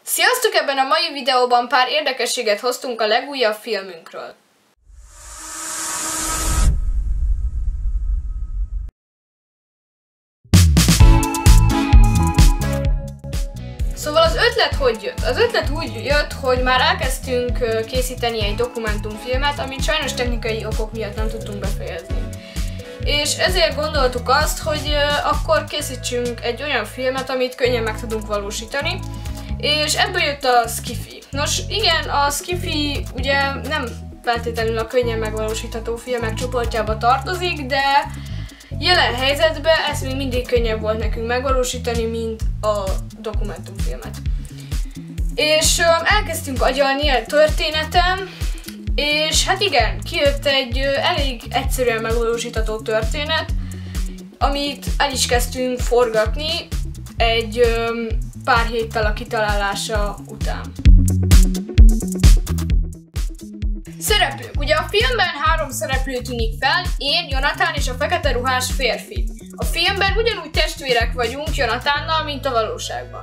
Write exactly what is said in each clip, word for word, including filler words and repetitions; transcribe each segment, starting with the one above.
Sziasztok! Ebben a mai videóban pár érdekességet hoztunk a legújabb filmünkről. Szóval az ötlet hogy jött? Az ötlet úgy jött, hogy már elkezdtünk készíteni egy dokumentumfilmet, amit sajnos technikai okok miatt nem tudtunk befejezni. És ezért gondoltuk azt, hogy akkor készítsünk egy olyan filmet, amit könnyen meg tudunk valósítani, és ebből jött a sci-fi. Nos igen, a sci-fi ugye nem feltétlenül a könnyen megvalósítható filmek csoportjába tartozik, de jelen helyzetben ez még mindig könnyebb volt nekünk megvalósítani, mint a dokumentumfilmet. És um, elkezdtünk agyalni a történetem, és hát igen, kijött egy uh, elég egyszerűen megvalósítható történet, amit el is kezdtünk forgatni egy um, pár héttel a kitalálása után. Szereplők. Ugye a filmben három szereplő tűnik fel, én, Jonathan és a fekete ruhás férfi. A filmben ugyanúgy testvérek vagyunk Jonathannal, mint a valóságban.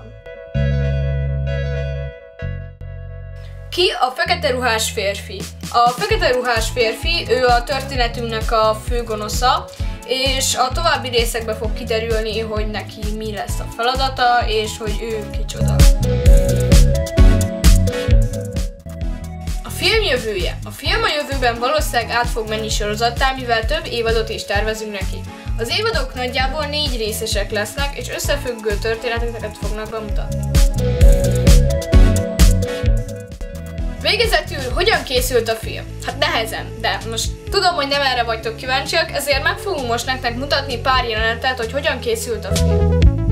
Ki a fekete ruhás férfi? A fekete ruhás férfi, ő a történetünknek a főgonosza, és a további részekben fog kiderülni, hogy neki mi lesz a feladata, és hogy ő kicsoda. A film jövője. A film a jövőben valószínűleg át fog menni sorozattá, mivel több évadot is tervezünk neki. Az évadok nagyjából négy részesek lesznek, és összefüggő történeteket fognak bemutatni. Végezetül, hogyan készült a film? Hát nehezen, de most tudom, hogy nem erre vagytok kíváncsiak, ezért meg fogunk most nektek mutatni pár jelenetet, hogy hogyan készült a film.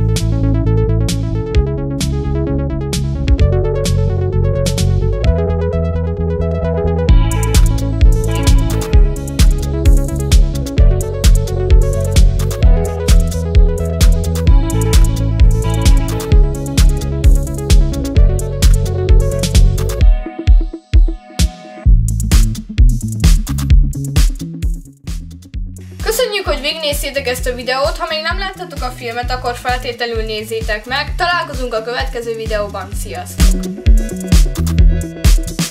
Köszönjük, hogy végignéztétek ezt a videót, ha még nem láttatok a filmet, akkor feltétlenül nézzétek meg. Találkozunk a következő videóban, sziasztok!